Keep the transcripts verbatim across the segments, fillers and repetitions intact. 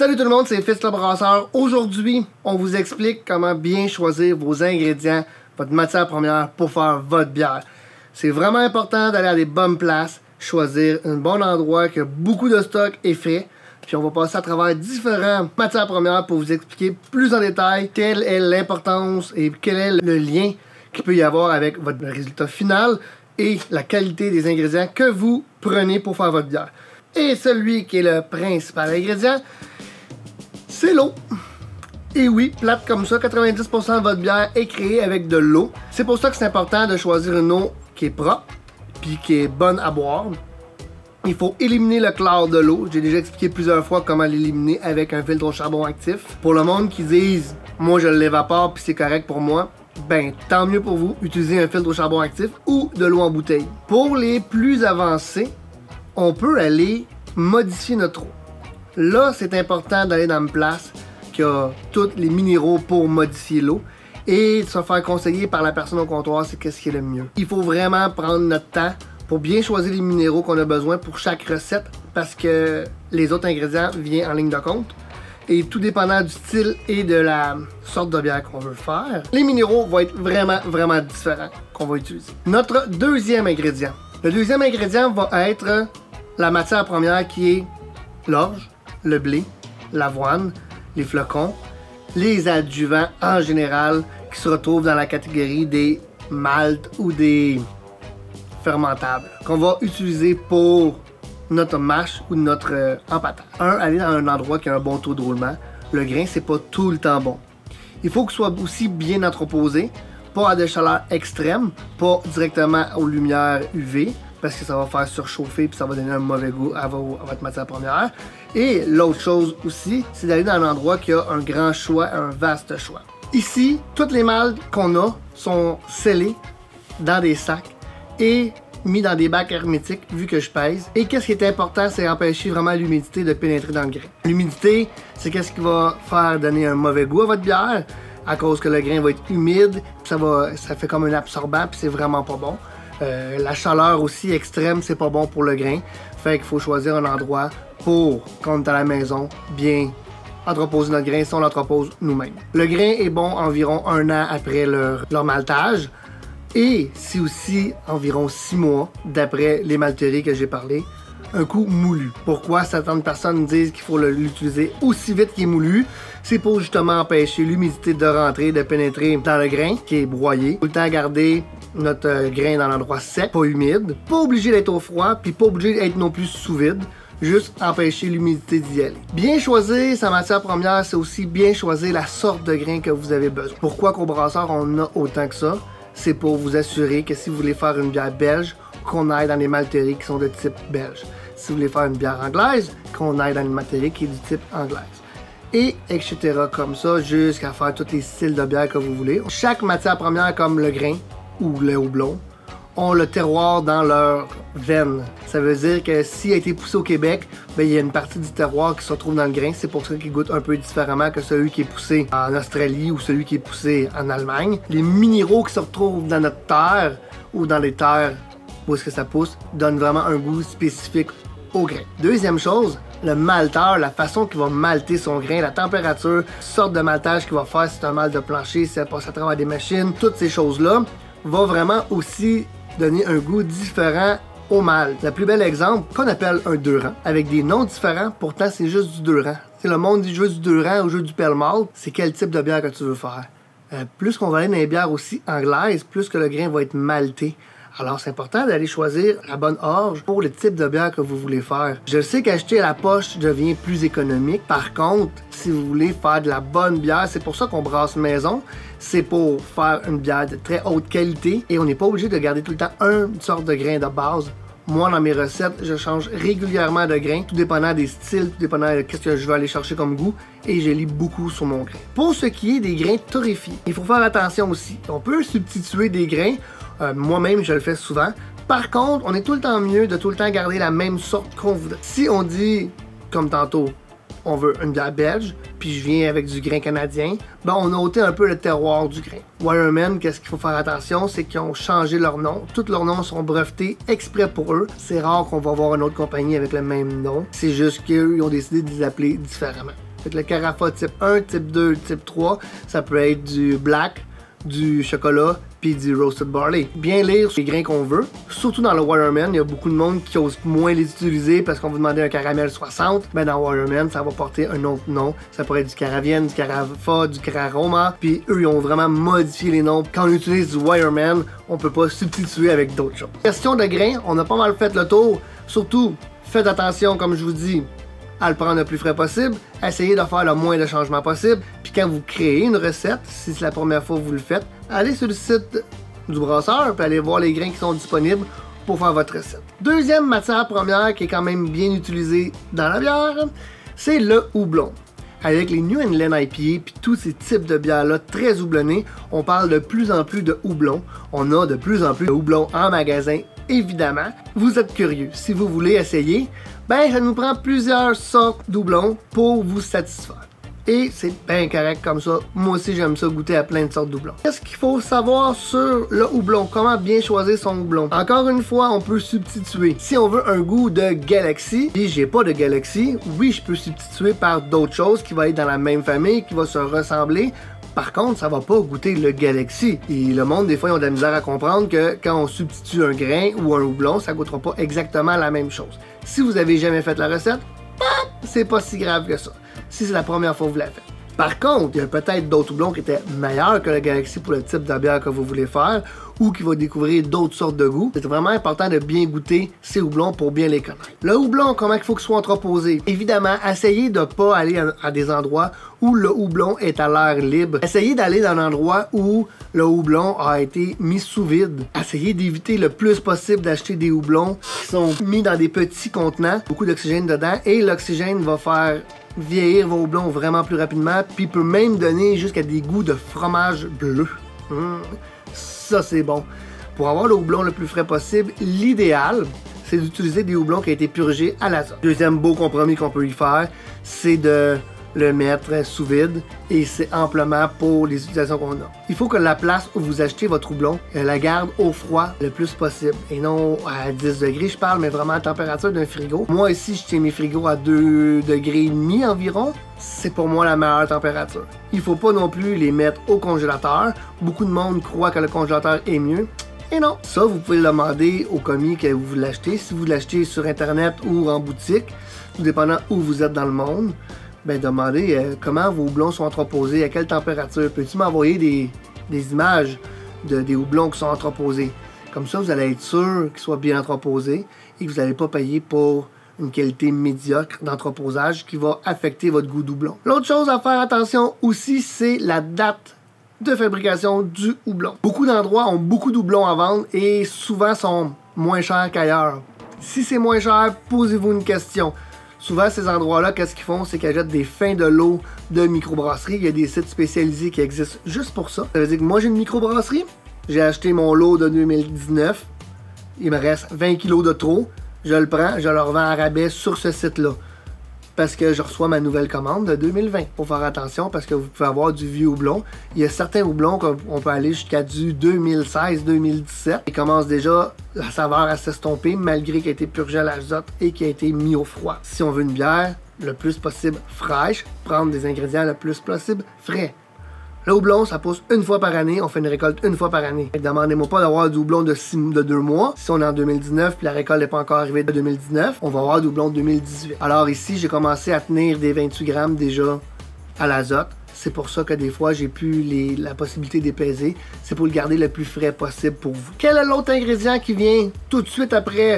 Salut tout le monde, c'est Fils le Brasseur. Aujourd'hui, on vous explique comment bien choisir vos ingrédients, votre matière première pour faire votre bière. C'est vraiment important d'aller à des bonnes places, choisir un bon endroit qui a beaucoup de stock et frais. Puis on va passer à travers différentes matières premières pour vous expliquer plus en détail quelle est l'importance et quel est le lien qu'il peut y avoir avec votre résultat final et la qualité des ingrédients que vous prenez pour faire votre bière. Et celui qui est le principal ingrédient, c'est l'eau. Et oui, plate comme ça, quatre-vingt-dix pour cent de votre bière est créée avec de l'eau. C'est pour ça que c'est important de choisir une eau qui est propre, puis qui est bonne à boire. Il faut éliminer le chlore de l'eau. J'ai déjà expliqué plusieurs fois comment l'éliminer avec un filtre au charbon actif. Pour le monde qui dise « moi je l'évapore puis c'est correct pour moi », ben tant mieux pour vous, utilisez un filtre au charbon actif ou de l'eau en bouteille. Pour les plus avancés, on peut aller modifier notre eau. Là, c'est important d'aller dans une place qui a tous les minéraux pour modifier l'eau et de se faire conseiller par la personne au comptoir, c'est qu'est-ce qui est le mieux. Il faut vraiment prendre notre temps pour bien choisir les minéraux qu'on a besoin pour chaque recette parce que les autres ingrédients viennent en ligne de compte. Et tout dépendant du style et de la sorte de bière qu'on veut faire, les minéraux vont être vraiment, vraiment différents qu'on va utiliser. Notre deuxième ingrédient. Le deuxième ingrédient va être la matière première qui est l'orge, le blé, l'avoine, les flocons, les adjuvants en général qui se retrouvent dans la catégorie des maltes ou des fermentables qu'on va utiliser pour notre mâche ou notre euh, empâtage. Un, aller dans un endroit qui a un bon taux de roulement. Le grain, c'est pas tout le temps bon. Il faut qu'il soit aussi bien entreposé, pas à des chaleurs extrêmes, pas directement aux lumières U V, parce que ça va faire surchauffer puis ça va donner un mauvais goût à, vos, à votre matière première. Et l'autre chose aussi, c'est d'aller dans un endroit qui a un grand choix, un vaste choix. Ici, toutes les maltes qu'on a sont scellées dans des sacs et mis dans des bacs hermétiques vu que je pèse. Et qu'est-ce qui est important, c'est empêcher vraiment l'humidité de pénétrer dans le grain. L'humidité, c'est qu'est-ce qui va faire donner un mauvais goût à votre bière à cause que le grain va être humide, puis ça va, ça fait comme un absorbant, puis c'est vraiment pas bon. Euh, la chaleur aussi extrême, c'est pas bon pour le grain. Fait qu'il faut choisir un endroit pour, quand on est à la maison, bien entreposer notre grain si on l'entrepose nous-mêmes. Le grain est bon environ un an après leur, leur maltage. Et c'est aussi environ six mois d'après les malteries que j'ai parlé, un coup moulu. Pourquoi certaines personnes disent qu'il faut l'utiliser aussi vite qu'il est moulu? C'est pour justement empêcher l'humidité de rentrer, de pénétrer dans le grain qui est broyé. Tout le temps garder notre euh, grain dans l'endroit sec, pas humide. Pas obligé d'être au froid, puis pas obligé d'être non plus sous vide. Juste empêcher l'humidité d'y aller. Bien choisir sa matière première, c'est aussi bien choisir la sorte de grain que vous avez besoin. Pourquoi qu'au brasseur on a autant que ça? C'est pour vous assurer que si vous voulez faire une bière belge, qu'on aille dans les malteries qui sont de type belge. Si vous voulez faire une bière anglaise, qu'on aille dans une malterie qui est du type anglaise. Et et cetera comme ça, jusqu'à faire tous les styles de bière que vous voulez. Chaque matière première, comme le grain ou le houblon, ont le terroir dans leur veine. Ça veut dire que s'il a été poussé au Québec, ben, il y a une partie du terroir qui se retrouve dans le grain. C'est pour ça qu'il goûte un peu différemment que celui qui est poussé en Australie ou celui qui est poussé en Allemagne. Les minéraux qui se retrouvent dans notre terre ou dans les terres où est-ce que ça pousse donnent vraiment un goût spécifique au grain. Deuxième chose, le malteur, la façon qu'il va malter son grain, la température, sorte de maltage qu'il va faire, si c'est un malt de plancher, si ça passe à travers des machines, toutes ces choses-là va vraiment aussi donner un goût différent au malt. Le plus bel exemple, qu'on appelle un deux rangs, avec des noms différents, pourtant c'est juste du deux rangs. Si le monde dit je veux du deux rangs ou je veux du pale malt, c'est quel type de bière que tu veux faire. Euh, plus qu'on va aller dans les bières aussi anglaises, plus que le grain va être malté. Alors c'est important d'aller choisir la bonne orge pour le type de bière que vous voulez faire. Je sais qu'acheter à la poche devient plus économique. Par contre, si vous voulez faire de la bonne bière, c'est pour ça qu'on brasse maison. C'est pour faire une bière de très haute qualité et on n'est pas obligé de garder tout le temps une sorte de grain de base. Moi, dans mes recettes, je change régulièrement de grain, tout dépendant des styles, tout dépendant de ce que je veux aller chercher comme goût, et je lis beaucoup sur mon grain. Pour ce qui est des grains torréfiés, il faut faire attention aussi. On peut substituer des grains, euh, moi-même je le fais souvent. Par contre, on est tout le temps mieux de tout le temps garder la même sorte qu'on voudrait. Si on dit, comme tantôt, on veut une bière belge, puis je viens avec du grain canadien, ben on a ôté un peu le terroir du grain. Wireman, qu'est-ce qu'il faut faire attention, c'est qu'ils ont changé leur nom. Tous leurs noms sont brevetés exprès pour eux. C'est rare qu'on va voir une autre compagnie avec le même nom. C'est juste qu'eux, ils ont décidé de les appeler différemment. Fait que le carafa type un, type deux, type trois, ça peut être du black, du chocolat, puis du roasted barley. Bien lire les grains qu'on veut. Surtout dans le Waterman, il y a beaucoup de monde qui ose moins les utiliser parce qu'on vous demandait un caramel soixante. Ben dans Waterman, ça va porter un autre nom. Ça pourrait être du Caravienne, du Carafa, du Cararoma. Puis eux, ils ont vraiment modifié les noms. Quand on utilise du Waterman, on peut pas substituer avec d'autres choses. Question de grains, on a pas mal fait le tour. Surtout, faites attention, comme je vous dis, à le prendre le plus frais possible, essayez de faire le moins de changements possible, puis quand vous créez une recette, si c'est la première fois que vous le faites, allez sur le site du brasseur, puis allez voir les grains qui sont disponibles pour faire votre recette. Deuxième matière première qui est quand même bien utilisée dans la bière, c'est le houblon. Avec les New England I P A puis tous ces types de bières-là très houblonnés, on parle de plus en plus de houblon. On a de plus en plus de houblon en magasin, évidemment. Vous êtes curieux, si vous voulez essayer, ben ça nous prend plusieurs sortes d'houblon pour vous satisfaire. Et c'est bien correct comme ça. Moi aussi, j'aime ça goûter à plein de sortes de houblon. Qu'est-ce qu'il faut savoir sur le houblon? Comment bien choisir son houblon? Encore une fois, on peut substituer. Si on veut un goût de Galaxy, et j'ai pas de Galaxy, oui, je peux substituer par d'autres choses qui vont être dans la même famille, qui vont se ressembler. Par contre, ça va pas goûter le Galaxy. Et le monde, des fois, ils ont de la misère à comprendre que quand on substitue un grain ou un houblon, ça goûtera pas exactement la même chose. Si vous avez jamais fait la recette, c'est pas si grave que ça. Si c'est la première fois que vous la faites. Par contre, il y a peut-être d'autres houblons qui étaient meilleurs que le Galaxy pour le type de bière que vous voulez faire ou qui va découvrir d'autres sortes de goûts. C'est vraiment important de bien goûter ces houblons pour bien les connaître. Le houblon, comment il faut qu'il soit entreposé? Évidemment, essayez de ne pas aller à, à des endroits où le houblon est à l'air libre. Essayez d'aller dans un endroit où le houblon a été mis sous vide. Essayez d'éviter le plus possible d'acheter des houblons qui sont mis dans des petits contenants, beaucoup d'oxygène dedans, et l'oxygène va faire vieillir vos houblons vraiment plus rapidement, puis peut même donner jusqu'à des goûts de fromage bleu. Mmh. Ça, c'est bon. Pour avoir le houblon le plus frais possible, l'idéal, c'est d'utiliser des houblons qui ont été purgés à l'azote. Deuxième beau compromis qu'on peut y faire, c'est de le mettre sous vide et c'est amplement pour les utilisations qu'on a. Il faut que la place où vous achetez votre houblon, la garde au froid le plus possible et non à dix degrés, je parle, mais vraiment à la température d'un frigo. Moi ici, je tiens mes frigos à deux degrés et demi environ. C'est pour moi la meilleure température. Il faut pas non plus les mettre au congélateur. Beaucoup de monde croit que le congélateur est mieux. Et non, ça vous pouvez le demander au commis que vous l'achetez. Si vous l'achetez sur internet ou en boutique, tout dépendant où vous êtes dans le monde, ben demandez euh, comment vos houblons sont entreposés, à quelle température. Peux-tu m'envoyer des, des images de, des houblons qui sont entreposés? Comme ça, vous allez être sûr qu'ils soient bien entreposés et que vous n'allez pas payer pour une qualité médiocre d'entreposage qui va affecter votre goût d'houblon. L'autre chose à faire attention aussi, c'est la date de fabrication du houblon. Beaucoup d'endroits ont beaucoup de houblons à vendre et souvent sont moins chers qu'ailleurs. Si c'est moins cher, posez-vous une question. Souvent, ces endroits-là, qu'est-ce qu'ils font? C'est qu'ils achètent des fins de lot de microbrasserie. Il y a des sites spécialisés qui existent juste pour ça. Ça veut dire que moi, j'ai une microbrasserie. J'ai acheté mon lot de deux mille dix-neuf. Il me reste vingt kilos de trop. Je le prends, je le revends à rabais sur ce site-là. Parce que je reçois ma nouvelle commande de deux mille vingt. Faut faire attention parce que vous pouvez avoir du vieux houblon. Il y a certains houblons qu'on peut aller jusqu'à du deux mille seize deux mille dix-sept. Il commence déjà la saveur à s'estomper malgré qu'il a été purgé à l'azote et qu'il a été mis au froid. Si on veut une bière le plus possible fraîche, prendre des ingrédients le plus possible frais. Le houblon, ça pousse une fois par année. On fait une récolte une fois par année. Demandez-moi pas d'avoir du houblon de, six, de deux mois. Si on est en deux mille dix-neuf puis la récolte n'est pas encore arrivée de deux mille dix-neuf, on va avoir du houblon de deux mille dix-huit. Alors ici, j'ai commencé à tenir des vingt-huit grammes déjà à l'azote. C'est pour ça que des fois, j'ai plus les, la possibilité d'épaiser. C'est pour le garder le plus frais possible pour vous. Quel est l'autre ingrédient qui vient tout de suite après?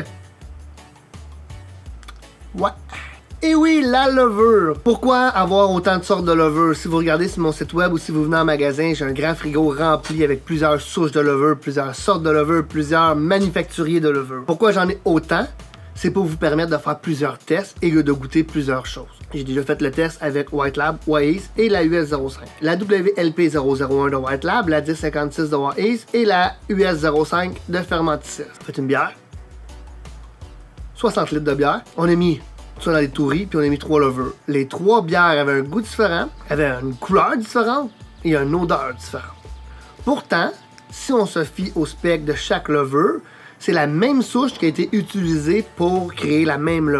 Ouais. Et oui, la levure. Pourquoi avoir autant de sortes de levure? Si vous regardez sur mon site web ou si vous venez en magasin, j'ai un grand frigo rempli avec plusieurs souches de levure, plusieurs sortes de levure, plusieurs manufacturiers de levure. Pourquoi j'en ai autant? C'est pour vous permettre de faire plusieurs tests et de goûter plusieurs choses. J'ai déjà fait le test avec White Lab, Wise et la U S zéro cinq. La W L P zéro zéro un de White Lab, la dix cinquante-six de Wise et la U S zéro cinq de Fermenticel. Faites une bière. soixante litres de bière. On a mis ça dans les touris, puis on a mis trois levures. Les trois bières avaient un goût différent, avaient une couleur différente et une odeur différente. Pourtant, si on se fie au spec de chaque levure, c'est la même souche qui a été utilisée pour créer la même levure.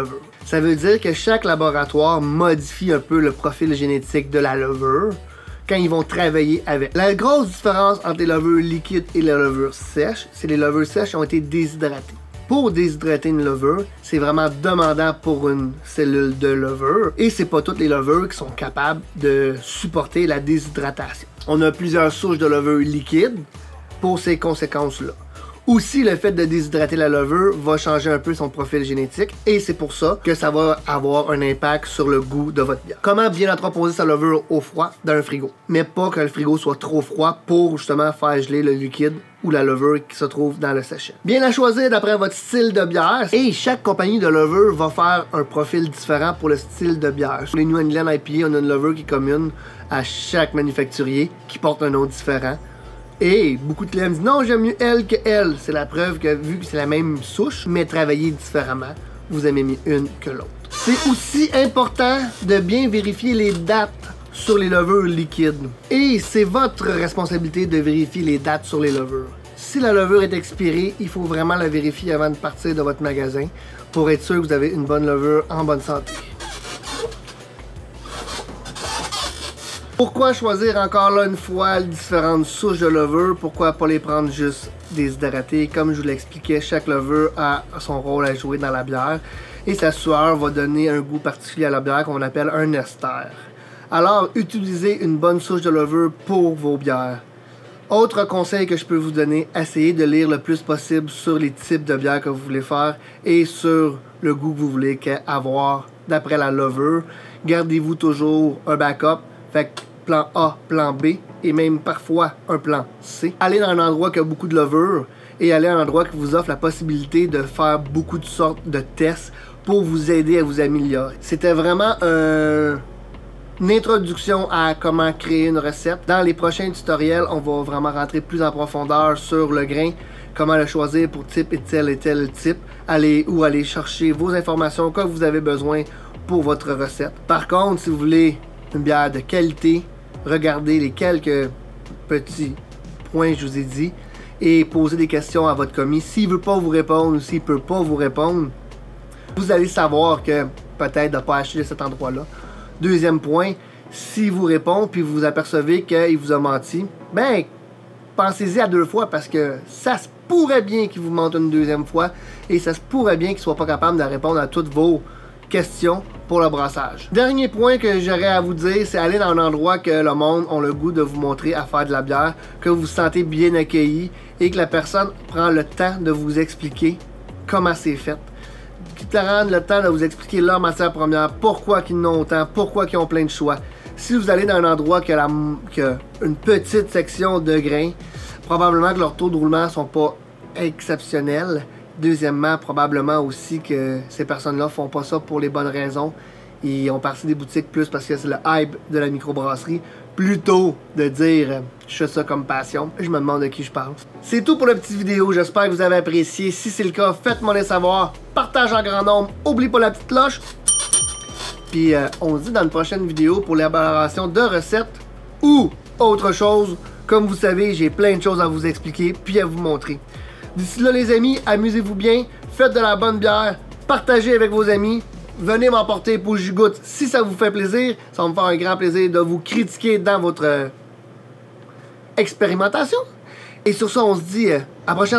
Ça veut dire que chaque laboratoire modifie un peu le profil génétique de la levure quand ils vont travailler avec. La grosse différence entre les levures liquides et les levures sèches, c'est que les levures sèches ont été déshydratées. Pour déshydrater une levure, c'est vraiment demandant pour une cellule de levure et c'est pas toutes les levures qui sont capables de supporter la déshydratation. On a plusieurs souches de levure liquide pour ces conséquences-là. Aussi, le fait de déshydrater la levure va changer un peu son profil génétique et c'est pour ça que ça va avoir un impact sur le goût de votre bière. Comment bien entreposer sa levure au froid dans un frigo, mais pas que le frigo soit trop froid pour justement faire geler le liquide ou la levure qui se trouve dans le sachet. Bien la choisir d'après votre style de bière et chaque compagnie de levure va faire un profil différent pour le style de bière. Sur les New England I P A, on a une levure qui est commune à chaque manufacturier qui porte un nom différent. Et beaucoup de clients me disent non, j'aime mieux elle que elle. C'est la preuve que vu que c'est la même souche, mais travaillée différemment, vous aimez mieux une que l'autre. C'est aussi important de bien vérifier les dates sur les levures liquides. Et c'est votre responsabilité de vérifier les dates sur les levures. Si la levure est expirée, il faut vraiment la vérifier avant de partir de votre magasin pour être sûr que vous avez une bonne levure en bonne santé. Pourquoi choisir encore là une fois différentes souches de levure? Pourquoi pas les prendre juste déshydratées? Comme je vous l'expliquais, chaque levure a son rôle à jouer dans la bière et sa sueur va donner un goût particulier à la bière qu'on appelle un ester. Alors, utilisez une bonne souche de levure pour vos bières. Autre conseil que je peux vous donner, essayez de lire le plus possible sur les types de bières que vous voulez faire et sur le goût que vous voulez avoir d'après la levure. Gardez-vous toujours un backup. Fait que plan A, plan B et même parfois un plan C. Allez dans un endroit qui a beaucoup de levure et allez à un endroit qui vous offre la possibilité de faire beaucoup de sortes de tests pour vous aider à vous améliorer. C'était vraiment un... une introduction à comment créer une recette. Dans les prochains tutoriels, on va vraiment rentrer plus en profondeur sur le grain, comment le choisir pour type et tel et tel type, aller ou aller chercher vos informations que vous avez besoin pour votre recette. Par contre, si vous voulez une bière de qualité, regardez les quelques petits points que je vous ai dit et posez des questions à votre commis. S'il ne veut pas vous répondre ou s'il ne peut pas vous répondre, vous allez savoir que peut-être de ne pas acheter de cet endroit-là. Deuxième point, s'il vous répond puis vous apercevez qu'il vous a menti, ben pensez-y à deux fois parce que ça se pourrait bien qu'il vous mente une deuxième fois et ça se pourrait bien qu'il ne soit pas capable de répondre à toutes vos questions pour le brassage. Dernier point que j'aurais à vous dire, c'est aller dans un endroit que le monde a le goût de vous montrer à faire de la bière, que vous vous sentez bien accueilli et que la personne prend le temps de vous expliquer comment c'est fait. Qui te rende le temps de vous expliquer leur matière première, pourquoi ils n'ont autant, pourquoi ils ont plein de choix. Si vous allez dans un endroit qui a, la, qui a une petite section de grains, probablement que leurs taux de roulement ne sont pas exceptionnels. Deuxièmement, probablement aussi que ces personnes-là font pas ça pour les bonnes raisons. Ils ont parti des boutiques plus parce que c'est le hype de la microbrasserie, plutôt de dire « je fais ça comme passion ». Je me demande de qui je parle. C'est tout pour la petite vidéo. J'espère que vous avez apprécié. Si c'est le cas, faites-moi les savoir. Partage en grand nombre. N'oubliez pas la petite cloche. Puis euh, on se dit dans une prochaine vidéo pour l'élaboration de recettes ou autre chose. Comme vous savez, j'ai plein de choses à vous expliquer puis à vous montrer. D'ici là, les amis, amusez-vous bien, faites de la bonne bière, partagez avec vos amis, venez m'emporter pour que j'y goûte si ça vous fait plaisir. Ça va me faire un grand plaisir de vous critiquer dans votre euh, expérimentation. Et sur ça, on se dit euh, à la prochaine.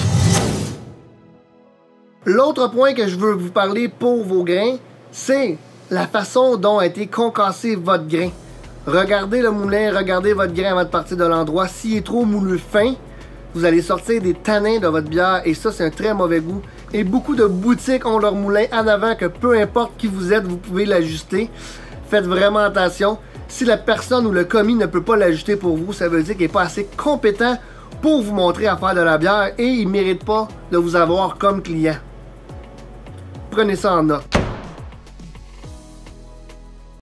L'autre point que je veux vous parler pour vos grains, c'est la façon dont a été concassé votre grain. Regardez le moulin, regardez votre grain avant de partir de l'endroit. S'il est trop moulu fin, vous allez sortir des tanins de votre bière et ça, c'est un très mauvais goût. Et beaucoup de boutiques ont leur moulin en avant que peu importe qui vous êtes, vous pouvez l'ajuster. Faites vraiment attention. Si la personne ou le commis ne peut pas l'ajuster pour vous, ça veut dire qu'il n'est pas assez compétent pour vous montrer à faire de la bière et il ne mérite pas de vous avoir comme client. Prenez ça en note.